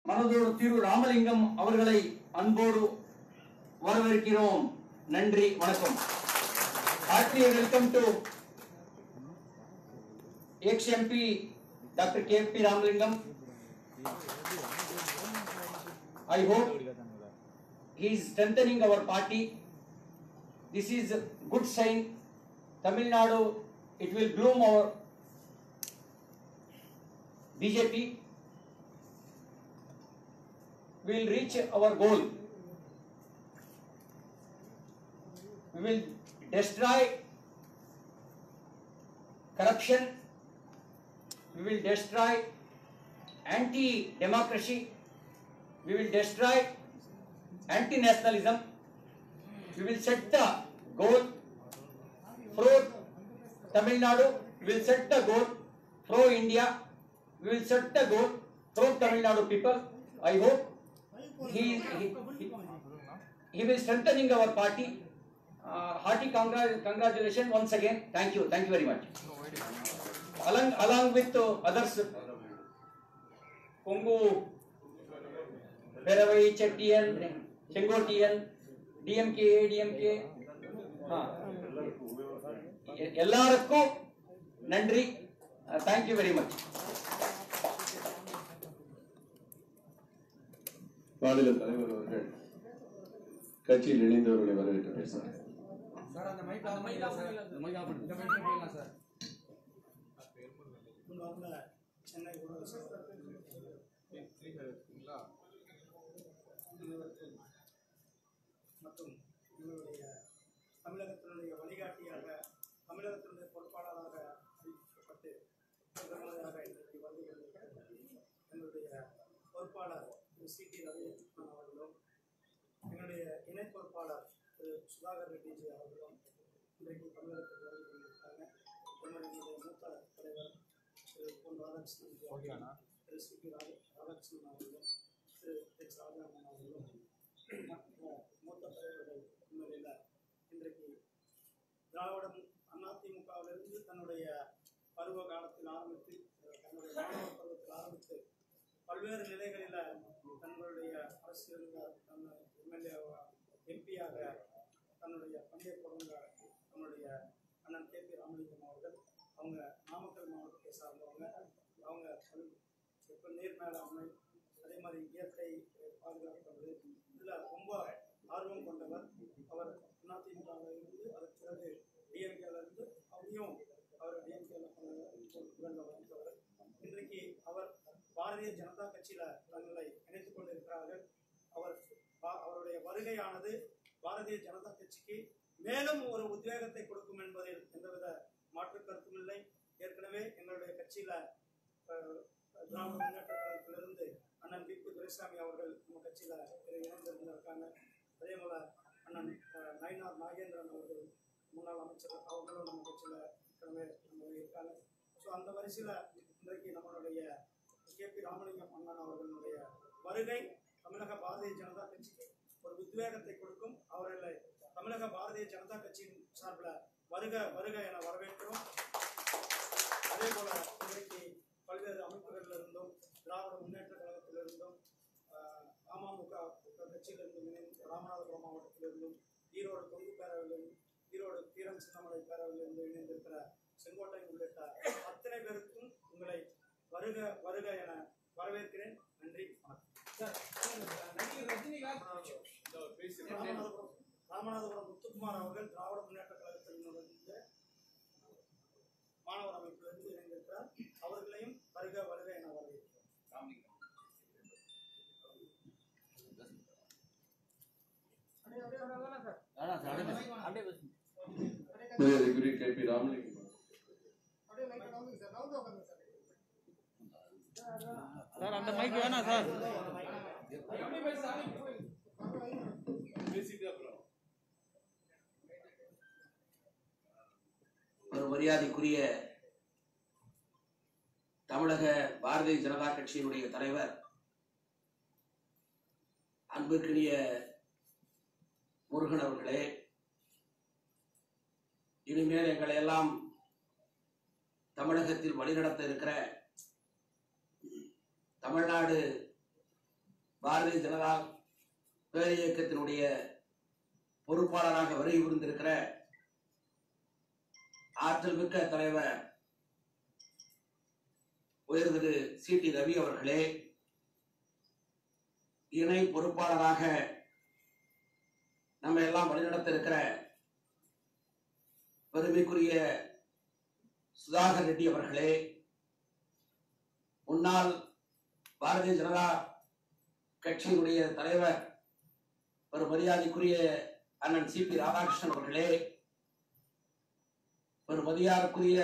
மனதோடு திரு ராமலிங்கம் அவர்களை அன்போடு வரவேற்கிறோம். நன்றி, வணக்கம். Heartily welcome to ex-MP Dr. K.P. Ramalingam. I hope he is strengthening our party. This is a good sign. Tamil Nadu, it will bloom our BJP. We will reach our goal. We will destroy corruption. We will destroy anti-democracy. We will destroy anti-nationalism. We will set the goal pro Tamil Nadu. We will set the goal pro India. We will set the goal pro Tamil Nadu people. I hope he will strengthening our party. Hearty congratulations once again. Thank you very much. Along with others, Kongu, Peravai, Chettian, Sengotian, DMK, எல்லாருக்கும் நன்றி. Thank you very much. மாநில தலைவர் அவர்கள் கட்சியில் இணைந்தவர்களை வரவேற்று பேசுகிறார். சென்னை மற்றும் எங்களுடைய தமிழகத்தினுடைய வழிகாட்டியாக, தமிழகத்தினுடைய பொறுப்பாளராக அறிவிக்கப்பட்டு முதன்முறையாக இன்றைக்கு வருகிறது எங்களுடைய பொறுப்பாளர் திரு சி.டி. ரவிக்குமார் அவர்களும், எங்களுடைய இணை பொறுப்பாளர் திரு சுதாகர் ரெட்டிஜி அவர்களும் இன்றைக்கு தமிழகத்தில் வருகை கொண்டிருக்காங்க. எங்களுடைய மூத்த தலைவர் திரு பொன் ராதாகிருஷ்ணன், திரு சி.பி. ராதாகிருஷ்ணன் அவர்களும், திரு எச். ராஜாமன் அவர்களும் மற்ற மூத்த தலைவர்கள் முன்னிலையில் இன்றைக்கு திராவிடம் அதிமுகவிலிருந்து தன்னுடைய பருவ காலத்தில் ஆரம்பித்து, தன்னுடைய மாணவ பருவத்தில் ஆரம்பித்து பல்வேறு நிலைகளில் தங்களுடைய அரசியலில் எம்எல்ஏ எம்பியாக தன்னுடைய பணியை தொடங்க நம்முடைய அண்ணன் K.P. ராமலிங்கம் அவர்கள், அவங்க நாமக்கல் மாவட்டத்தை சார்ந்தவங்க. அவங்க இப்போ நீர் மேலாண்மை, அதே மாதிரி இயற்கை பாதுகாக்கிறது, இதில் ரொம்ப ஆர்வம் கொண்டவர். அவர் அதிமுகவிலிருந்து அதற்கு பிறகு டிஎம்கேலிருந்து அவரையும் அவர் டிஎம்கேல வந்தவர். இன்றைக்கு அவர் பாரதிய ஜனதா கட்சியில் தங்களை இணைத்துக் கொண்டிருக்கிறார்கள். அவருடைய வருகையானது பாரதிய ஜனதா கட்சிக்கு மேலும் ஒரு உத்வேகத்தை கொடுக்கும் என்பதில் எந்தவித மாற்று கருத்தும் இல்லை. ஏற்கனவே எங்களுடைய கட்சியில் திராவிட முன்னேற்ற கழகத்திலிருந்து அண்ணன் வி.பி. துரைசாமி அவர்கள் நம்ம கட்சியில் இணைந்திருந்திருக்காங்க. அதே போல் அண்ணன் நயினார் நாகேந்திரன் அவர்கள் முன்னாள் அமைச்சர் அவர்களும் நம்ம கட்சியில் ஏற்கனவே இருக்காங்க. ஸோ அந்த வரிசையில் இன்றைக்கு நம்மளுடைய K.P. ராமலிங்கம் அண்ணன் அவர்களுடைய வருகை தமிழக பாரதிய ஜனதா கட்சிக்கு ஒரு உத்வேகத்தை கொடுக்கும். அவர்களை தமிழக பாரதிய ஜனதா கட்சியின் சார்பில் வருக என வரவேற்கிறோம். அதே போல இன்றைக்கு பல்வேறு அமைப்புகளிலிருந்தும், திராவிட முன்னேற்ற கழகத்திலிருந்தும், அமமுக கட்சியிலிருந்தும், ராமநாதபுரம் மாவட்டத்திலிருந்தும், ஈரோடு கொங்கு பேரவையிலிருந்து, ஈரோடு தீரன் சின்னமலை பேரவையிலிருந்து இணைந்திருக்கிற செங்கோட்டை உள்ளிட்ட அத்தனை பேருக்கும் உங்களை வருக என வரவேற்கிறேன். நன்றி, வணக்கம். ராமநாதபுரம் முத்துக்குமார் அவர்கள் திராவிட முன்னேற்ற கழகத்திலிருந்து மாணவர் அமைப்பிலிருந்து இணைந்திருக்கிறார். அவர்களையும் வருக என வரவேற்கிறோம். K.P. ராமலிங்கம் சார், அந்த மைக் வேணாம் சார். ஒரு மரியாதைக்குரிய தமிழக பாரதிய ஜனதா கட்சியினுடைய தலைவர், அன்புக்குரிய முருகன் அவர்களே, இனிமேல் எங்களை எல்லாம் தமிழகத்தில் வழிநடத்த இருக்கிற தமிழ்நாடு பாரதிய ஜனதா பேரியக்கத்தினுடைய பொறுப்பாளராக வருகை புரிந்திருக்கிற ஆற்றல் மிக்க தலைவர் உயர் திரு சி.டி. ரவி அவர்களே, இணை பொறுப்பாளராக நம்ம எல்லாம் வழிநடத்த இருக்கிற பெருமைக்குரிய சுதாகர் ரெட்டி அவர்களே, முன்னாள் பாரதிய ஜனதா கட்சியினுடைய தலைவர் ஒரு மரியாதைக்குரிய அண்ணன் சி.பி. ராதாகிருஷ்ணன் அவர்களே, ஒரு மரியாதைக்குரிய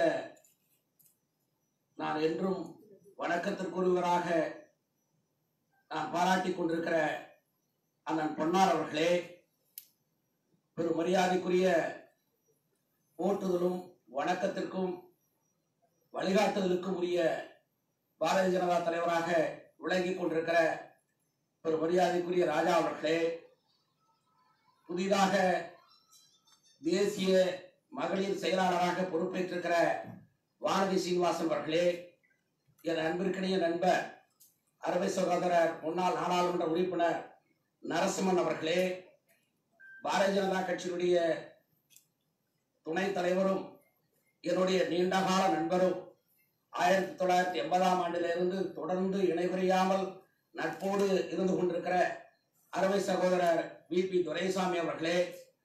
நான் என்றும் வணக்கத்திற்குரியவராக நான் பாராட்டிக் கொண்டிருக்கிற அண்ணன் பொன்னார் அவர்களே, ஒரு மரியாதைக்குரிய போற்றுதலும் வணக்கத்திற்கும் வழிகாட்டுதலுக்கும் உரிய பாரதிய ஜனதா தலைவராக விளங்கிக் கொண்டிருக்கிற ஒரு மரியாதைக்குரிய ராஜா அவர்களே, புதிதாக தேசிய மகளிர் செயலாளராக பொறுப்பேற்றிருக்கிற வானதி சீனிவாசன் அவர்களே, என் அன்பிற்கினிய நண்பர் அருமை சகோதரர் முன்னாள் நாடாளுமன்ற உறுப்பினர் நரசிம்மன் அவர்களே, பாரதிய ஜனதா கட்சியினுடைய துணைத் தலைவரும் என்னுடைய நீண்டகால நண்பரும் 1980ஆம் ஆண்டிலிருந்து தொடர்ந்து இணைபிரியாமல் நட்போடு இருந்து கொண்டிருக்கிற அருமை சகோதரர் வி.பி. துரைசாமி அவர்களே,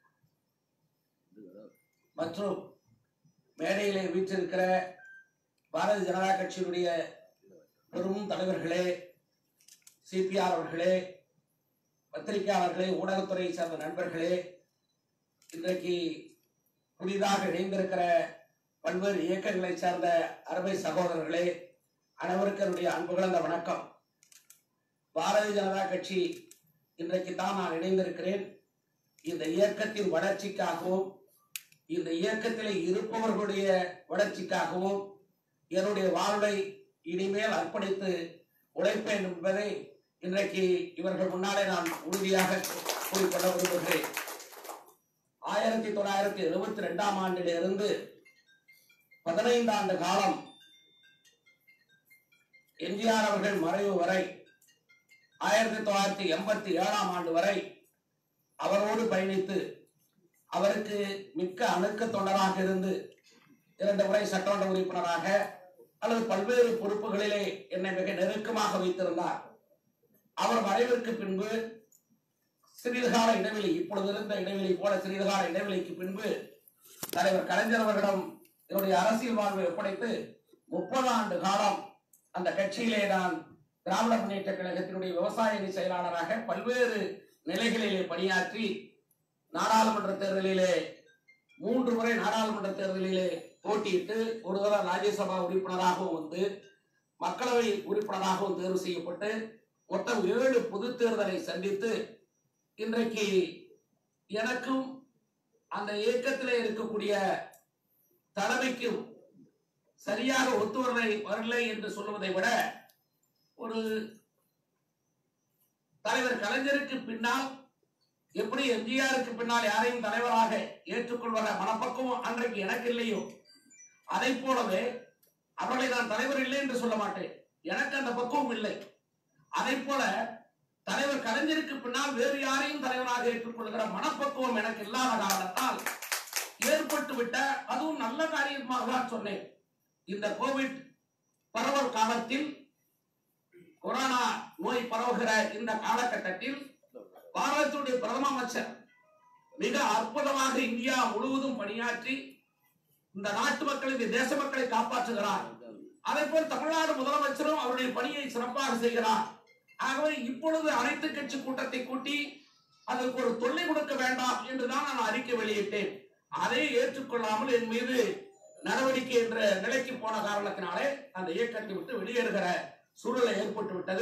மற்றும் மேடையிலே வீற்றிருக்கிற பாரதிய ஜனதா கட்சியினுடைய பெரும் தலைவர்களே, சிபிஆர் அவர்களே, பத்திரிகையாளர்களே, ஊடகத்துறையை சார்ந்த நண்பர்களே, இன்றைக்கு புதிதாக இணைந்திருக்கிற பல்வேறு இயக்கங்களை சார்ந்த அருமை சகோதரர்களே, அனைவருக்கும் என்னுடைய அன்பு கலந்த வணக்கம். பாரதிய ஜனதா கட்சி இன்றைக்கு தான் நான் இணைந்திருக்கிறேன். இந்த இயக்கத்தின் வளர்ச்சிக்காகவும் இந்த இயக்கத்திலே இருப்பவர்களுடைய வளர்ச்சிக்காகவும் என்னுடைய வாழ்வை இனிமேல் அர்ப்பணித்து உழைப்பேன் என்பதை இன்றைக்கு இவர்கள் முன்னாலே நான் உறுதியாக கூறிக்கொள்ள விரும்புகிறேன். 1972ஆம் ஆண்டிலிருந்து 15 ஆண்டு காலம் எம்ஜிஆர் அவர்கள் மறைவு வரை 1987ஆம் ஆண்டு வரை அவரோடு பயணித்து அவருக்கு மிக்க அணுக்க தொண்டராக இருந்து 2 முறை சட்டமன்ற உறுப்பினராக அல்லது பல்வேறு பொறுப்புகளிலே என்னை மிக நெருக்கமாக வைத்திருந்தார். அவர் மறைவிற்கு பின்பு சிறிது கால இடைவெளி, இப்பொழுது இருந்த இடைவெளி போல சிறிது கால இடைவெளிக்கு பின்பு தலைவர் கலைஞர் அவர்களிடம் என்னுடைய அரசியல் வாழ்வை ஒப்படைத்து 30 ஆண்டு காலம் அந்த கட்சியிலே நான் திராவிட முன்னேற்ற கழகத்தினுடைய விவசாய அணி செயலாளராக பல்வேறு நிலைகளிலே பணியாற்றி நாடாளுமன்ற தேர்தலிலே 3 முறை நாடாளுமன்ற தேர்தலிலே போட்டியிட்டு ஒரு தடவை ராஜ்யசபா உறுப்பினராகவும் வந்து மக்களவை உறுப்பினராகவும் தேர்வு செய்யப்பட்டு மொத்தம் 7 பொது தேர்தலை சந்தித்து இன்றைக்கு எனக்கும் அந்த இயக்கத்திலே இருக்கக்கூடிய தலைமைக்கும் சரியாக ஒத்து வரலை என்று சொல்லுவதை விட ஒரு தலைவர் கலைஞருக்கு பின்னால் எப்படி எம்ஜிஆருக்கு பின்னால் யாரையும் தலைவராக ஏற்றுக்கொள்வத மனப்பக்குவம் அன்றைக்கு எனக்கு இல்லையோ அதை போலவே அவர்களை நான் தலைவர் இல்லை என்று சொல்ல மாட்டேன், எனக்கு அந்த பக்குவம் இல்லை. அதை போல தலைவர் கலைஞருக்கு பின்னால் வேறு யாரையும் தலைவராக ஏற்றுக்கொள்கிற மனப்பக்குவம் எனக்கு இல்லாத காரணத்தால் ஏற்பட்டு விட்ட, அதுவும் நல்ல காரியமாக தான் சொன்னேன். இந்த கோவிட் பரவல் காலத்தில், கொரோனா நோய் பரவுகிற இந்த காலகட்டத்தில் பாரதத்துடைய பிரதம அமைச்சர் மிக அற்புதமாக இந்தியா முழுவதும் பணியாற்றி இந்த நாட்டு மக்களை, இந்த தேச மக்களை காப்பாற்றுகிறார். அதே போல் தமிழ்நாடு முதலமைச்சரும் அவருடைய பணியை சிறப்பாக செய்கிறார். ஆகவே இப்பொழுது அனைத்து கட்சி கூட்டத்தை கூட்டி அதற்கு ஒரு தொல்லை கொடுக்க வேண்டாம் என்றுதான் நான் அறிக்கை வெளியிட்டேன். அதை ஏற்றுக்கொள்ளாமல் என் மீது நடவடிக்கை என்ற நிலைக்கு போன காரணத்தினாலே அந்த இயக்கத்தை விட்டு வெளியேறுகிற சூழ்நிலை ஏற்பட்டு விட்டது.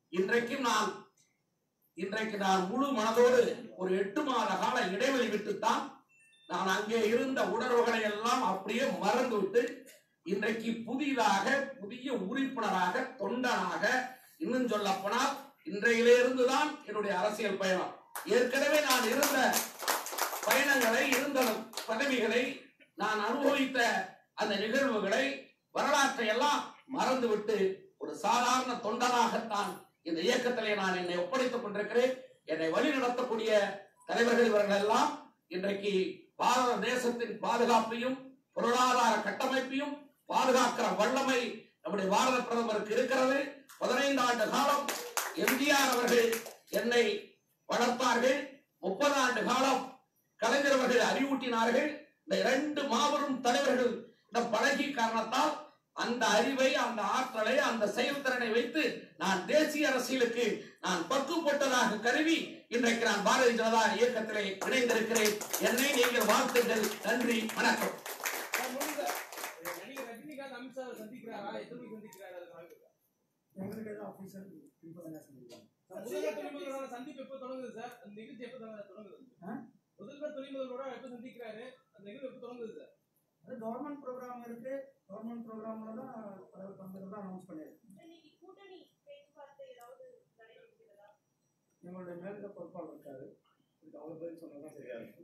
இன்றைக்கு நான் முழு மனதோடு ஒரு 8 மாத கால இடைவெளி விட்டுத்தான் நான் அங்கே இருந்த உணர்வுகளை எல்லாம் அப்படியே மறந்துவிட்டு இன்றைக்கு புதிய உறுப்பினராக, தொண்டனாக, இன்னும் சொல்ல போனால் இன்றையிலிருந்துதான் என்னுடைய அரசியல் பயணம். ஏற்கனவே நான் இருந்த பயணங்களை, இருந்த பதவிகளை, நான் அனுபவித்த அந்த நிகழ்வுகளை, வரலாற்றை எல்லாம் மறந்துவிட்டு ஒரு சாதாரண தொண்டனாகத்தான் இந்த இயக்கத்திலே நான் என்னை ஒப்படைத்துக் கொண்டிருக்கிறேன். என்னை வழி நடத்தக்கூடிய தலைவர்கள் இவர்கள் எல்லாம் இன்றைக்கு பாரத தேசத்தின் பாதுகாப்பையும் பொருளாதார கட்டமைப்பையும் பாதுகாக்கிற வல்லமை நம்முடைய பாரத பிரதமருக்கு இருக்கிறது. 15 ஆண்டு காலம் எம்ஜிஆர் அவர்கள் என்னை வளர்த்தார்கள். 30 ஆண்டு காலம் கலைஞர் அவர்கள் அறிவூட்டினார்கள். இந்த 2 மாபெரும் தலைவர்கள் பழகி காரணத்தால் அந்த அறிவை, அந்த ஆற்றலை, அந்த செயல்திறனை வைத்து நான் தேசிய அரசியலுக்கு நான் பக்குப்பட்டதாக கருவி இன்றைக்கு நான் பாரதிய ஜனதா இயக்கத்திலே இணைந்திருக்கிறேன். என்னை நீங்கள் வாழ்த்துங்கள். நன்றி, வணக்கம். சந்திப்பு எப்ப தொடங்குது சார்? அந்த நிகழ்ச்சி எப்ப தொடங்குது? முதல்வர் துணைமுதல்வரோட எப்ப சந்திக்கிறாரு? அந்த நிகழ்வு எப்ப தொடங்குது சார்? அது கவர்மெண்ட் ப்ரோக்ராம் இருக்கு. கவர்மெண்ட் ப்ரோக்ராம்ல தான் தலைவர் பங்கேற்கிறதா அனௌன்ஸ் பண்ணிருக்கு. எங்களுடைய மேலிட பொறுப்பாளர் இருக்காரு. அவர் பதில் சொன்னதான் சரியா இருக்கு.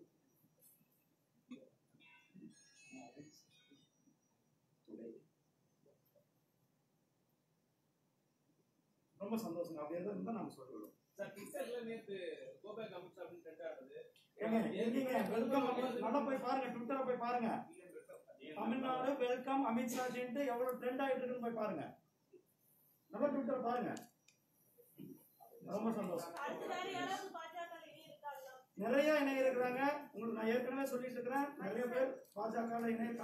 ரொம்ப சந்தோஷம். அப்படி இருந்தா நாம சொல்றோம் சார். ட்விட்டர்ல நேத்து கோபேக் அமித்ஷா அப்படின்னு ட்ரெண்ட் ஆகுது. எங்கீங்க வெல்கம் நல்லா போய் பாருங்க. ட்விட்டர்ல போய் பாருங்க. தமிழ்நாடு வெல்கம் அமித்ஷா ஜின்ட்டு எவ்வளவு ட்ரெண்ட் ஆயிட்டு இருக்குன்னு போய் பாருங்க. நல்லா ட்விட்டர் பாருங்க. ரொம்ப சந்தோஷம். நிறைய இணை இருக்கிறாங்க. உங்களுக்கு நான் ஏற்கனவே சொல்லிட்டு இருக்கிறேன். நிறைய பேர் பாஜக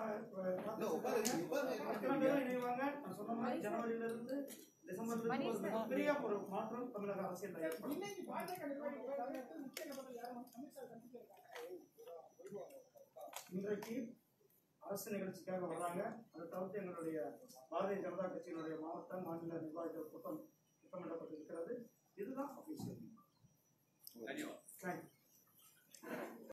இணைவாங்க. நான் சொன்ன மாதிரி ஜனவரியில இருந்து டிசம்பர் பெரிய ஒரு மாற்றம் தமிழக அரசியல் ஏற்படும். இன்றைக்கு அரசு நிகழ்ச்சிக்காக வர்றாங்க. அதை தவிர்த்து எங்களுடைய பாரதிய ஜனதா கட்சியினுடைய மாவட்ட மாநில நிர்வாகிகள் கூட்டம் திட்டமிடப்பட்டிருக்கிறது. இதுதான் அபிஷியல்.